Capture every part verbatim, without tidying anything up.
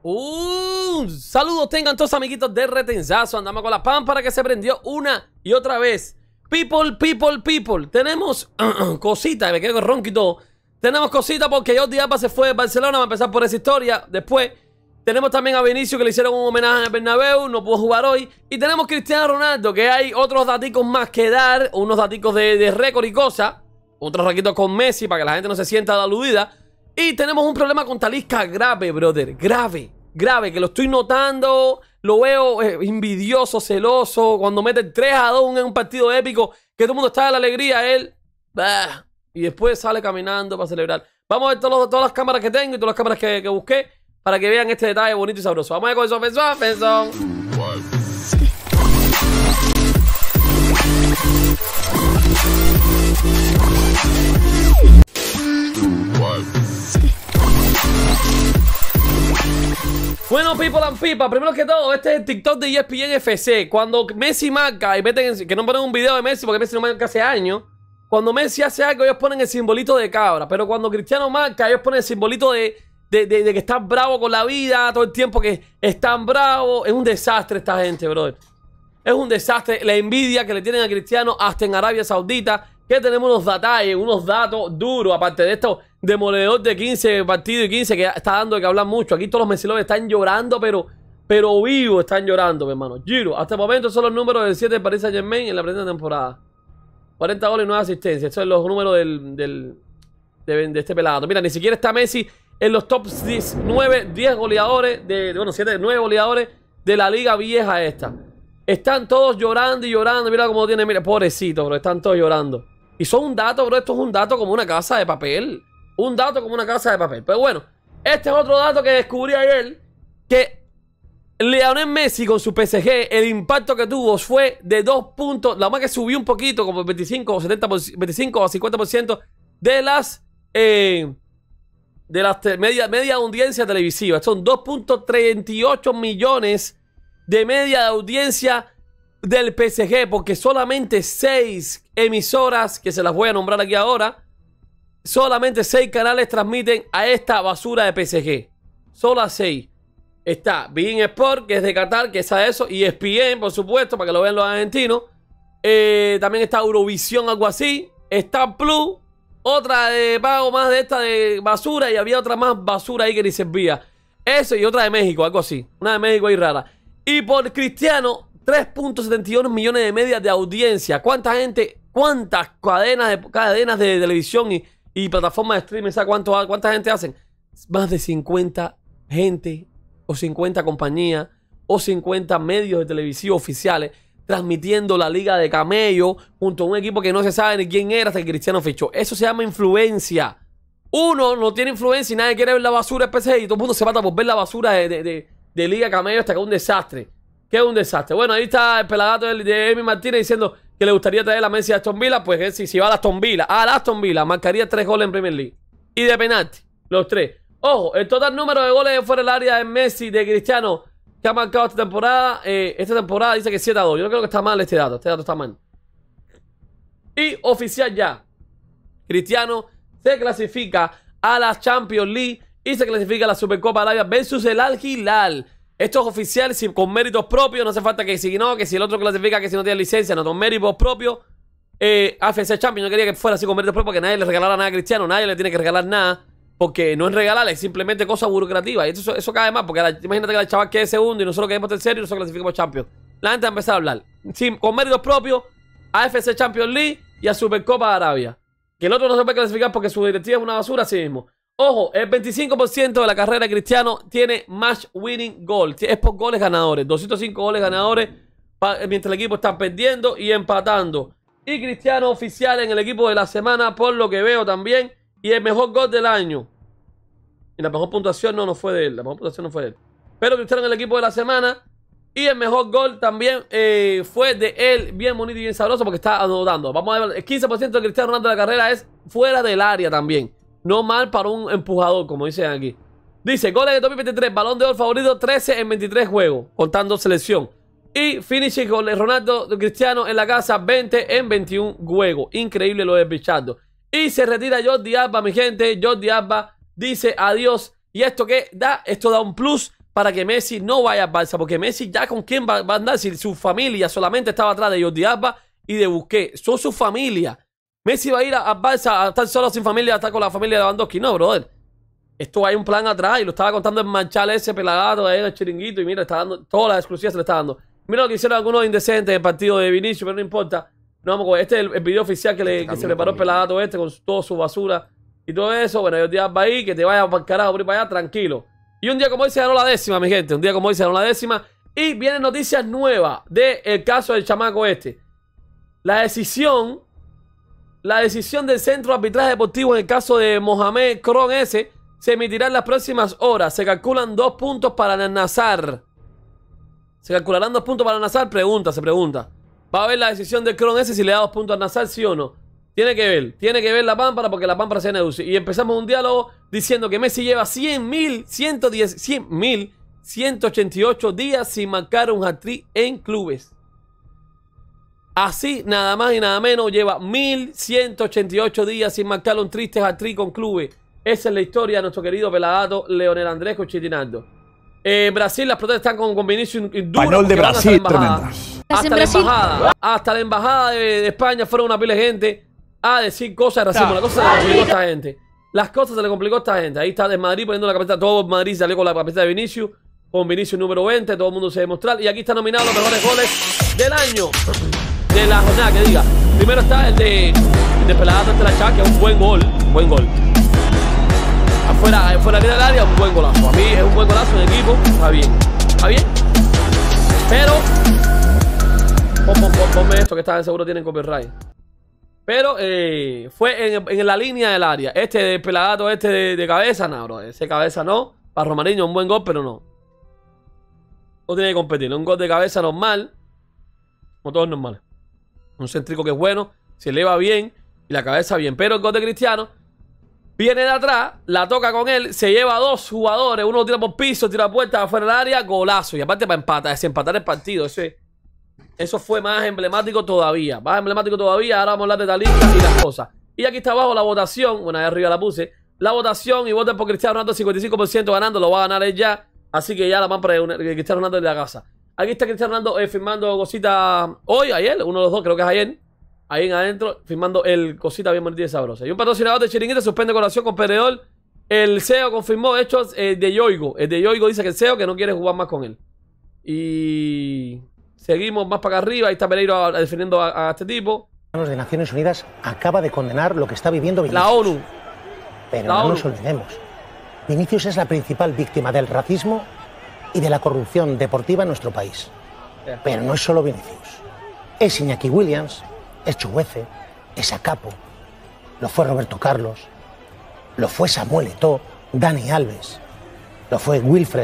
Un saludo tengan todos amiguitos de Retenzazo. Andamos con la pámpara que se prendió una y otra vez. People, people, people. Tenemos uh, cositas, me quedo con ronco y todo. Tenemos cositas porque Jordi Alba se fue de Barcelona. Va a empezar por esa historia. Después tenemos también a Vinicius, que le hicieron un homenaje en el Bernabéu. No pudo jugar hoy. Y tenemos Cristiano Ronaldo, que hay otros daticos más que dar. Unos daticos de, de récord y cosas. Otros raquitos con Messi para que la gente no se sienta aludida. Y tenemos un problema con Talisca grave, brother. Grave, grave, que lo estoy notando. Lo veo eh, envidioso, celoso. Cuando mete tres a dos en un partido épico, que todo el mundo está de la alegría, él... Bah, y después sale caminando para celebrar. Vamos a ver todos los, todas las cámaras que tengo y todas las cámaras que, que busqué para que vean este detalle bonito y sabroso. Vamos a ver con eso, Fenson, Fenson. Bueno, people and pipa, primero que todo, este es el TikTok de E S P N F C. Cuando Messi marca, y meten, que no ponen un video de Messi porque Messi no marca hace años. Cuando Messi hace algo, ellos ponen el simbolito de cabra. Pero cuando Cristiano marca, ellos ponen el simbolito de, de, de, de que están bravos con la vida, todo el tiempo que están bravos. Es un desastre esta gente, brother. Es un desastre la envidia que le tienen a Cristiano hasta en Arabia Saudita. Que tenemos unos detalles, unos datos duros, aparte de esto, demoledor de quince partidos y quince, que está dando de que hablar mucho. Aquí todos los mesilovers están llorando, pero, pero vivos están llorando, mi hermano. Giro, hasta el momento son los números del siete de Paris Saint-Germain en la primera temporada. cuarenta goles y nueve asistencias. Estos son los números del, del, de, de este pelado. Mira, ni siquiera está Messi en los top diez, nueve, diez goleadores, de, bueno, siete, nueve goleadores de la liga vieja esta. Están todos llorando y llorando. Mira cómo tiene, mira, pobrecito, bro. Están todos llorando. Y son un dato, bro. Esto es un dato como una casa de papel. Un dato como una casa de papel. Pero bueno, este es otro dato que descubrí ayer. Que Lionel Messi con su P S G, el impacto que tuvo fue de dos puntos. La más que subió un poquito, como veinticinco o setenta, veinticinco o cincuenta por ciento de las eh, de las media, media audiencia televisiva. Son dos punto treinta y ocho millones de media de audiencia del P S G, porque solamente seis emisoras, que se las voy a nombrar aquí ahora, solamente seis canales transmiten a esta basura de P S G. Solo seis. Está beIN Sport, que es de Qatar, que es a eso, y E S P N, por supuesto, para que lo vean los argentinos. Eh, también está Eurovisión, algo así. Está Plus, otra de pago más de esta de basura, y había otra más basura ahí que ni servía. Eso y otra de México, algo así. Una de México ahí rara. Y por Cristiano, tres punto setenta y uno millones de media de audiencia. ¿Cuánta gente, cuántas cadenas de, cadenas de televisión y, y plataformas de streaming, ¿sabes cuánto, cuánta gente hacen? Más de cincuenta gente, o cincuenta compañías, o cincuenta medios de televisión oficiales transmitiendo la Liga de Camello junto a un equipo que no se sabe ni quién era hasta que Cristiano fichó. Eso se llama influencia. Uno no tiene influencia y nadie quiere ver la basura de P S G y todo el mundo se mata por ver la basura de, de, de, de Liga de Camello hasta que es un desastre. Que es un desastre. Bueno, ahí está el pelagato de, de Emi Martínez diciendo que le gustaría traer la Messi a Aston Villa. Pues si, si va a la Aston Villa, a la Aston Villa, marcaría tres goles en Premier League. Y de penalti, los tres. Ojo, el total número de goles fuera del área de Messi, de Cristiano, que ha marcado esta temporada. Eh, esta temporada dice que siete a dos. Yo creo que está mal este dato. Este dato está mal. Y oficial ya. Cristiano se clasifica a la Champions League y se clasifica a la Supercopa de Arabia versus el Al Hilal. Esto es oficial, si con méritos propios. No hace falta que si no, que si el otro clasifica, que si no tiene licencia, no, con méritos propios. Eh, A F C Champions, no quería que fuera así con méritos propios porque nadie le regalara nada a Cristiano. Nadie le tiene que regalar nada. Porque no es regalarle, es simplemente cosa burocrativa. Y eso, eso cae más, porque la, imagínate que el chaval quede segundo y nosotros quedemos tercero y nosotros clasificamos Champions. La gente va a empezar a hablar. Sí, con méritos propios, a F C Champions League y a Supercopa de Arabia. Que el otro no se puede clasificar porque su directiva es una basura así mismo. Ojo, el veinticinco por ciento de la carrera de Cristiano tiene match winning goal. Es por goles ganadores. doscientos cinco goles ganadores mientras el equipo está perdiendo y empatando. Y Cristiano oficial en el equipo de la semana, por lo que veo también. Y el mejor gol del año. Y la mejor puntuación no, no fue de él. La mejor puntuación no fue de él. Pero Cristiano en el equipo de la semana. Y el mejor gol también eh, fue de él. Bien bonito y bien sabroso porque está anotando. Vamos a ver. El quince por ciento de Cristiano Ronaldo de la carrera es fuera del área también. No mal para un empujador, como dicen aquí. Dice, goles de dos mil veintitrés. Balón de oro favorito, trece en veintitrés juegos. Contando selección. Y finishing con Ronaldo Cristiano en la casa, veinte en veintiún juegos. Increíble lo de Pichardo. Y se retira Jordi Alba, mi gente. Jordi Alba dice adiós. ¿Y esto qué da? Esto da un plus para que Messi no vaya al Barça, porque Messi ya con quién va, va a andar si su familia solamente estaba atrás de Jordi Alba y de Busquets. Son su familia. Messi va a ir al Barça a estar solo sin familia, a estar con la familia de Lewandowski. No, brother. Esto hay un plan atrás y lo estaba contando en Manchal ese pelagato ahí del chiringuito y mira, está dando todas las exclusivas se le está dando. Mira lo que hicieron algunos indecentes en el partido de Vinicius, pero no importa. No vamos a Este es el, el video oficial que, le, que se preparó el pelagato este con toda su basura y todo eso. Bueno, Jordi Alba ahí, que te vaya para el carajo, por ir para allá, tranquilo. Y un día como hoy se ganó la décima, mi gente. Un día como hoy se ganó la décima. Y vienen noticias nuevas del caso del chamaco este. La decisión, la decisión del Centro de Arbitraje Deportivo en el caso de Mohamed Kron S se emitirá en las próximas horas. Se calculan dos puntos para el Nazar. ¿Se calcularán dos puntos para el Nazar? Pregunta, se pregunta. Va a ver la decisión del Kron S si le da dos puntos al Nazar, sí o no. Tiene que ver, tiene que ver la pámpara porque la pámpara se negocia. Y empezamos un diálogo diciendo que Messi lleva cien mil ciento diez, cien mil ciento ochenta y ocho días sin marcar un hat-trick en clubes. Así, nada más y nada menos, lleva mil ciento ochenta y ocho días sin marcar un triste hat-trick con clubes. Esa es la historia de nuestro querido pelagato Leonel Andrés Cuchitinaldo. En eh, Brasil las protestas están con, con Vinicius duro. Español de Brasil, tremendo. Hasta la embajada, hasta la embajada de, de España fueron una pila de gente a decir cosas de racismo. La cosa se le complicó a esta gente. Las cosas se le complicó a esta gente. Ahí está de Madrid poniendo la camiseta. Todo Madrid salió con la camiseta de Vinicius. Con Vinicius número veinte. Todo el mundo se demostró. Y aquí está nominado los mejores goles del año. De la jornada, que diga. Primero está el de, el de Pelagato ante la Chaca, que es un buen gol. Buen gol. Afuera, afuera del área, un buen golazo. A mí es un buen golazo en equipo. Está bien. Está bien. Pero pon, pon, pon, ponme esto que está seguro tienen copyright. Pero eh, fue en, en la línea del área. Este de Pelagato, este de, de cabeza, no, bro. Ese cabeza no. Para Romariño, un buen gol, pero no. No tiene que competir. Un gol de cabeza normal. Como todos normales. Un céntrico que es bueno. Se eleva bien. Y la cabeza bien. Pero el gol de Cristiano viene de atrás. La toca con él. Se lleva a dos jugadores. Uno tira por piso, tira puerta afuera del área. Golazo. Y aparte para empatar. Desempatar el partido. Ese. Eso fue más emblemático todavía. Más emblemático todavía. Ahora vamos a hablar de Talisca y las cosas. Y aquí está abajo la votación. Bueno, ahí arriba la puse. La votación y voten por Cristiano Ronaldo. cincuenta y cinco por ciento ganando. Lo va a ganar él ya. Así que ya la van para Cristiano Ronaldo de la casa. Aquí está Cristiano Ronaldo eh, firmando cositas hoy, ayer. Uno de los dos, creo que es ayer. Ahí en adentro, firmando el cosita bien bonita y sabrosa. Y un patrocinador de Chiringuito suspende colaboración con Perdedor. El C E O confirmó hechos eh, de Yoigo. El de Yoigo dice que el C E O que no quiere jugar más con él. Y seguimos más para acá arriba. Ahí está Pereiro defendiendo a, a este tipo. De Naciones Unidas acaba de condenar lo que está viviendo Vinicius. La ONU. Pero la no ONU. nos olvidemos. Vinicius es la principal víctima del racismo y de la corrupción deportiva en nuestro país. Pero no es solo Vinicius. Es Iñaki Williams, es Chuguece, es Acapo, lo fue Roberto Carlos, lo fue Samuel Eto'o, Dani Alves, lo fue Wilfred.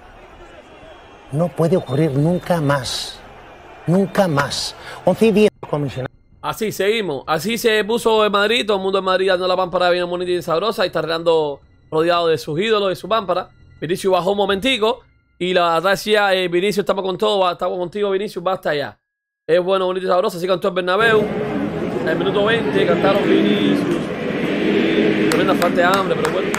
No puede ocurrir nunca más. Nunca más. once y diez comisionados. Así seguimos. Así se puso en Madrid. Todo el mundo en Madrid dando la pámpara bien bonita y sabrosa. Y está arreglando rodeado de sus ídolos, de su pámpara. Vinicius bajó un momentico. Y la verdad decía, eh, Vinicius, estamos con todo. Estamos contigo, Vinicius, basta ya. Es bueno, bonito y sabroso. Así cantó el Bernabéu. En el minuto veinte cantaron Vinicius. Tremenda falta de hambre, pero bueno.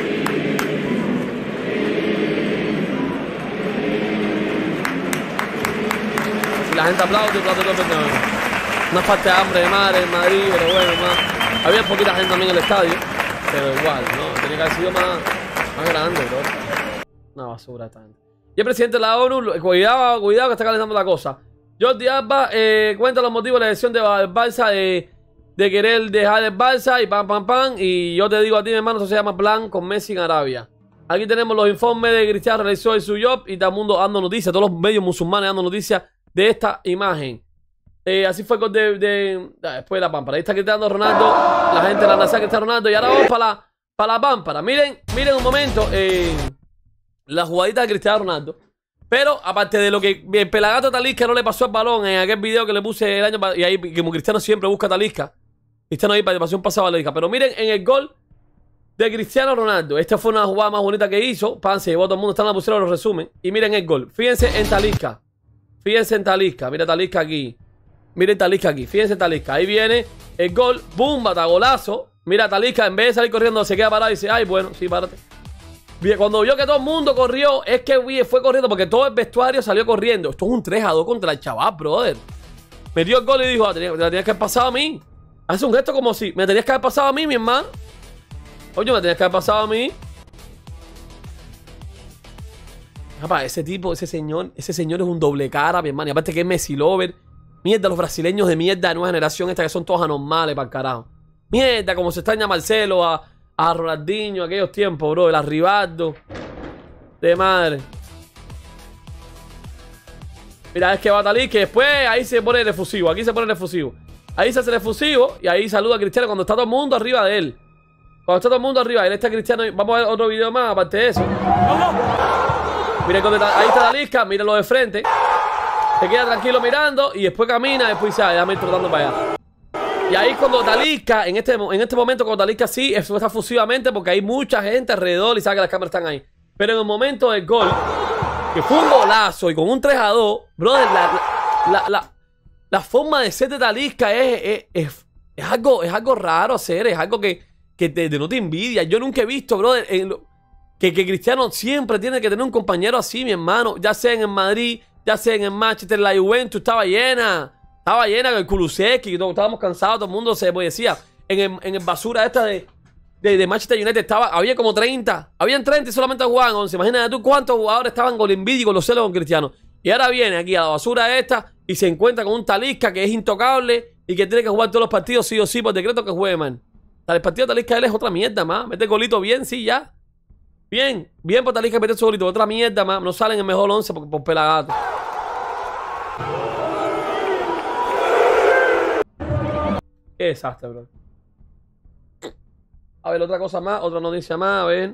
Si la gente aplaude, aplaude todo el Bernabéu. Una falta de hambre de madre en Madrid, pero bueno, más. Había poquita gente también en el estadio. Pero igual, ¿no? Tenía que haber sido más, más grande, bro. Una basura esta gente. Y el presidente de la ONU, cuidado, cuidado que está calentando la cosa. Jordi Alba eh, cuenta los motivos de la decisión de Barça de, de querer dejar el Barça y pam, pam, pam. Y yo te digo a ti, mi hermano, eso se llama plan con Messi en Arabia. Aquí tenemos los informes de Cristiano realizó en su job y todo el mundo dando noticias, todos los medios musulmanes dando noticias de esta imagen. Eh, así fue con de, de, de, después de la pámpara. Ahí está gritando Ronaldo, la gente de la NASA que está Ronaldo. Y ahora vamos para la, para la pámpara. Miren, miren un momento eh, la jugadita de Cristiano Ronaldo. Pero aparte de lo que el pelagato Talisca no le pasó el balón en aquel video que le puse el año pasado. Y ahí como Cristiano siempre busca a Talisca. Cristiano ahí pasó un pasado a Talisca. Pero miren en el gol de Cristiano Ronaldo. Esta fue una jugada más bonita que hizo. Pan, se llevó todo el mundo. Está en la pusieron los resumen. Y miren el gol. Fíjense en Talisca. Fíjense en Talisca. Mira Talisca aquí. Miren Talisca aquí. Fíjense Talisca. Ahí viene el gol. ¡Bum! Bata golazo. Mira Talisca. En vez de salir corriendo se queda parado y dice, ay, bueno, sí, párate. Cuando vio que todo el mundo corrió, es que fue corriendo porque todo el vestuario salió corriendo. Esto es un tres a dos contra el chaval, brother. Metió el gol y dijo, ah, tenía, tenías que haber pasado a mí. Hace un gesto como si, me tenías que haber pasado a mí, mi hermano. Oye, me tenías que haber pasado a mí. Papá, ese tipo, ese señor, ese señor es un doble cara, mi hermano. Y aparte que es Messi lover. Mierda, los brasileños de mierda de nueva generación, esta que son todos anormales para el carajo. Mierda, como se extraña a Marcelo, a, a Ronaldinho, aquellos tiempos, bro. El Arribaldo. De madre. Mira, es que va Talisca, que después ahí se pone el efusivo. Aquí se pone el efusivo. Ahí se hace el efusivo y ahí saluda a Cristiano cuando está todo el mundo arriba de él. Cuando está todo el mundo arriba, él está Cristiano. Vamos a ver otro video más, aparte de eso. Mira, ahí está Talisca, míralo de frente. Se queda tranquilo mirando y después camina, después dice, ah, déjame ir trotando para allá. Y ahí cuando Talisca, en este, en este momento cuando Talisca sí, eso está fusivamente porque hay mucha gente alrededor y sabe que las cámaras están ahí. Pero en el momento del gol, que fue un golazo y con un tres a dos, brother, la, la, la, la forma de ser de Talisca es, es, es, es, algo, es algo raro hacer, es algo que, que te denota envidia. Yo nunca he visto, brother, en lo, que, que Cristiano siempre tiene que tener un compañero así, mi hermano, ya sea en el Madrid, ya sea en el Manchester, la Juventus estaba llena. Estaba llena con el Kulusevski, que todos estábamos cansados, todo el mundo se pues, decía. En el, en el basura esta de, de, de Manchester United estaba, había como treinta. Habían treinta y solamente jugaban once. Imagínate tú cuántos jugadores estaban con envidia y con los celos con Cristiano. Y ahora viene aquí a la basura esta y se encuentra con un Talisca que es intocable y que tiene que jugar todos los partidos sí o sí por decreto que juegue, man. El partido de Talisca él es otra mierda, más. Mete golito bien, sí, ya. Bien, bien por Talisca mete su golito. Otra mierda, más. No salen en el mejor once por, por pelagato. Qué desastre, bro. A ver, otra cosa más, otra noticia más, a ver.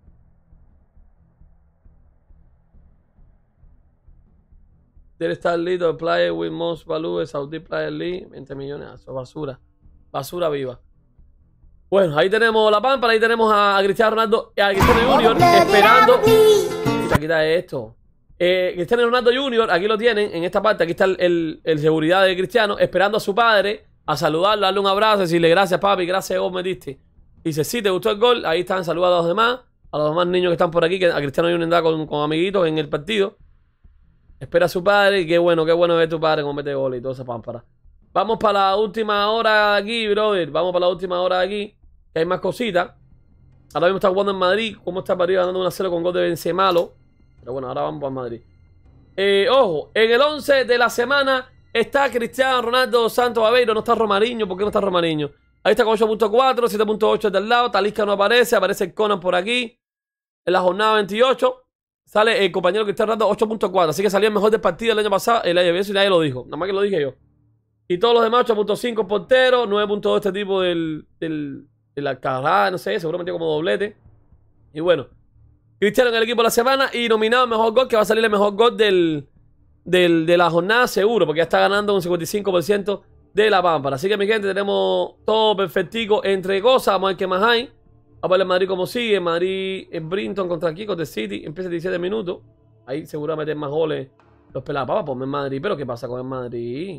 There está el little player with most value, Saudi Player League, veinte millones, eso es basura. Basura viva. Bueno, ahí tenemos la pámpara, ahí tenemos a, a Cristiano Ronaldo, a Cristiano Junior esperando. Quita, quita esto. Eh, Cristiano Ronaldo Junior, aquí lo tienen, en esta parte, aquí está el, el, el seguridad de Cristiano, esperando a su padre. A saludarlo, darle un abrazo, decirle gracias papi, gracias vos metiste. Dice, sí, te gustó el gol, ahí están, saludados a los demás, a los demás niños que están por aquí, que a Cristiano Junior anda con, con amiguitos en el partido. Espera a su padre, y qué bueno, qué bueno ver tu padre como mete gol y toda esa pámpara. Vamos para la última hora de aquí, brother, vamos para la última hora de aquí, que hay más cositas. Ahora mismo está jugando en Madrid, cómo está Madrid ganando uno a cero con gol de Benzemalo. Pero bueno, ahora vamos para Madrid. Eh, ojo, en el once de la semana está Cristiano Ronaldo Santos Aveiro, no está Romariño. ¿Por qué no está Romariño? Ahí está con ocho punto cuatro, siete punto ocho del lado. Talisca no aparece, aparece el Conan por aquí. En la jornada veintiocho sale el compañero Cristiano Ronaldo ocho punto cuatro. Así que salió el mejor del partido el año pasado. El año pasado y nadie lo dijo. Nada más que lo dije yo. Y todos los demás ocho punto cinco porteros, nueve punto dos este tipo del, del, del Alcaraz, no sé, seguramente como doblete. Y bueno, Cristiano en el equipo de la semana y nominado al mejor gol, que va a salir el mejor gol del... Del, de la jornada seguro, porque ya está ganando un cincuenta y cinco por ciento de la pámpara. Así que mi gente, tenemos todo perfectico entre cosas. Vamos a ver qué más hay. Vamos a ver el Madrid como sigue. Madrid en Brinton contra Kiko de City. Empieza diecisiete minutos. Ahí seguro va a meter más goles los pelados. Papá, ponme en Madrid. Pero ¿qué pasa con el Madrid?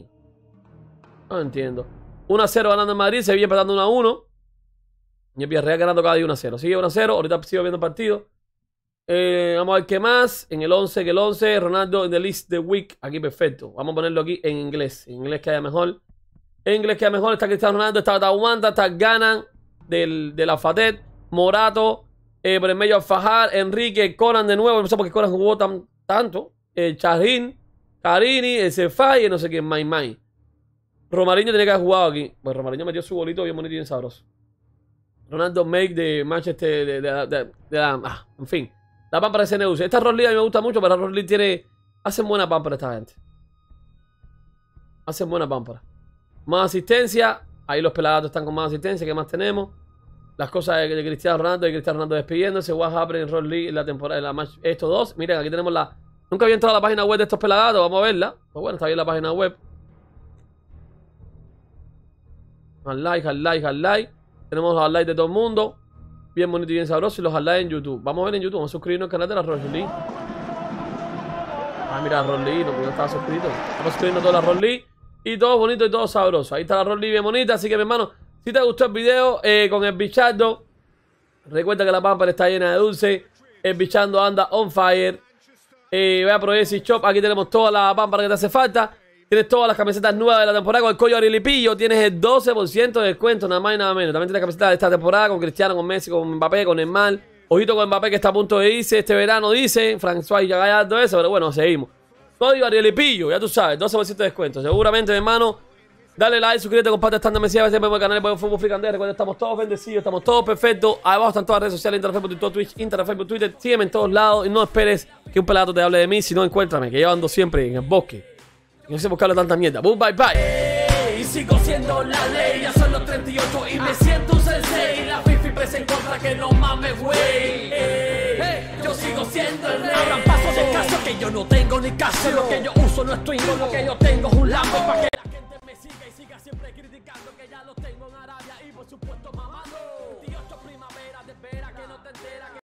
No entiendo. uno a cero ganando en Madrid. Sevilla empatando uno a uno. Y el Villarreal ganando cada día uno a cero. Sigue uno a cero. Ahorita sigo viendo el partido. Eh, vamos a ver qué más. En el once, que el once, Ronaldo en the list the week. Aquí perfecto. Vamos a ponerlo aquí en inglés. En inglés queda mejor. En inglés queda mejor. Está Cristiano Ronaldo, está Tawanda, está Ganan del, de la Fatet, Morato, eh, por el medio Alfajar, Enrique, Conan de nuevo. No sé por qué Conan jugó tan, tanto. Eh, Charín, Carini, el Cefay y no sé quién, Mai Mai. Romariño tenía que haber jugado aquí. Pues Romariño metió su bolito bien bonito y bien sabroso. Ronaldo Make de Manchester, de, de, de, de, de la, ah, en fin. La pámpara de C N U. Esta Ross Lee a mí me gusta mucho, pero la Ross Lee tiene... Hacen buena pámpara esta gente. Hacen buena pámpara. Más asistencia. Ahí los pelagatos están con más asistencia. ¿Qué más tenemos? Las cosas de, de Cristiano Ronaldo y Cristiano Ronaldo despidiéndose. What happened en Ross Lee en la temporada, en la match, estos dos. Miren, aquí tenemos la... Nunca había entrado a la página web de estos pelagatos. Vamos a verla. Pues bueno, está bien la página web. Al like, al like, al like. Tenemos los like de todo el mundo. Bien bonito y bien sabroso. Y los like en YouTube. Vamos a ver en YouTube. Vamos a suscribirnos al canal de la Ross Lee. Ah, mira, Ross Lee. No, porque no estaba suscrito. Vamos suscribiendo toda la Ross Lee. Y todo bonito y todo sabroso. Ahí está la Ross Lee bien bonita. Así que, mi hermano, si te gustó el video eh, con el bichardo, recuerda que la pámpara está llena de dulce. El bichando anda on fire. Eh, voy a Progressive Shop. Aquí tenemos toda la pámpara que te hace falta. Tienes todas las camisetas nuevas de la temporada con el código Arielipillo. Tienes el doce por ciento de descuento, nada más y nada menos. También tienes camisetas de esta temporada con Cristiano, con Messi, con Mbappé, con Neymar. Ojito con Mbappé que está a punto de irse este verano, dice François y ya todo eso. Pero bueno, seguimos. Código Arielipillo, ya tú sabes, doce por ciento de descuento. Seguramente, mi hermano. Dale like, suscríbete, comparte, estando Messi, a veces vemos el canal de Fútbol Fricandé. Recuerda, estamos todos bendecidos, estamos todos perfectos. Ahí abajo están todas las redes sociales, Instagram, Facebook, TikTok, Twitch, Instagram, Facebook, Twitter. Sígueme en todos lados y no esperes que un pelado te hable de mí, sino encuéntrame, que yo ando siempre en el bosque. Y no sé buscarle tanta mierda. Boom, bye, bye. Y sigo siendo la ley, ya son los treinta y ocho y me siento un sensei. La fifi presa en contra que no mames, güey. Yo sigo siendo el rey. Abran paso de caso que yo no tengo ni caso. Lo que yo uso no es twingo, lo que yo tengo es un lambo pa' que la gente me siga y siga siempre criticando que ya lo tengo en Arabia y por supuesto mamando. veintiocho primavera de vera que no te enteras.